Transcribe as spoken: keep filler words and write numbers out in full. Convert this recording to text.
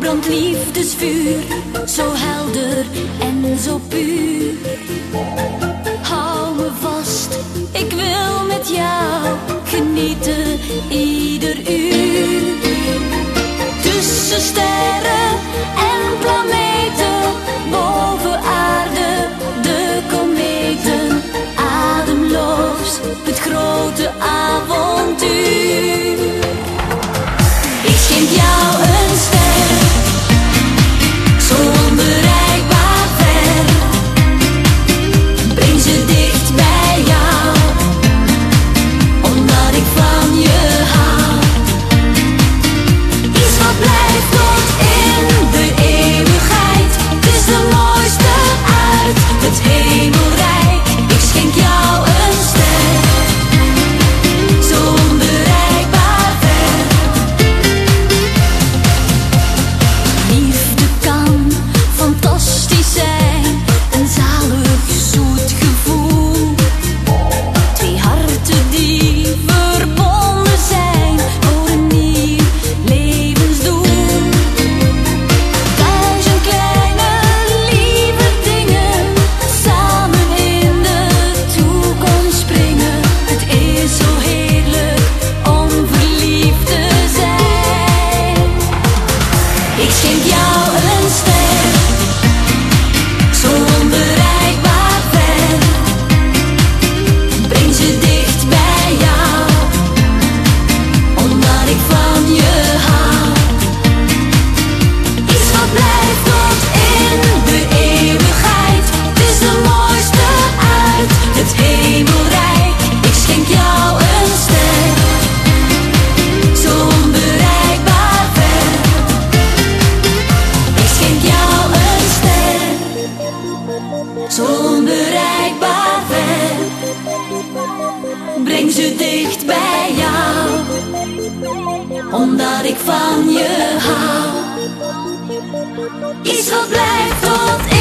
brandt liefdesvuur, zo helder en zo puur. Hou me vast, ik wil met jou genieten ieder uur. Tussen sterren en planeten, boven aarde de kometen. Ademloos het grote avontuur. Ik schenk jou een ster, zo onbereikbaar ver. Breng ze dicht bij jou, omdat ik van je hou. Iets wat blijft tot in de eeuwigheid. Het is de mooiste uit het hemelrijk. Ik schenk jou een ster, zo onbereikbaar ver. Liefde kan fantastisch zijn, een zalig zoet gevoel. Twee harten die verbonden zijn voor een nieuw levensdoel. Duizend kleine lieve dingen, samen in de toekomst springen. Het is zo heerlijk om verliefd te zijn. Ik schenk jou een ster, zo onbereikbaar ver. Breng ze dicht bij jou, omdat ik van je hou. Iets wat blijft tot in de eeuwigheid. Het is de mooiste uit het hemelrijk. Ik schenk jou een ster, zo onbereikbaar ver. Ik schenk jou een ster, zo onbereikbaar ver. Breng ze dicht bij jou, omdat ik van je hou. Iets wat blijft tot in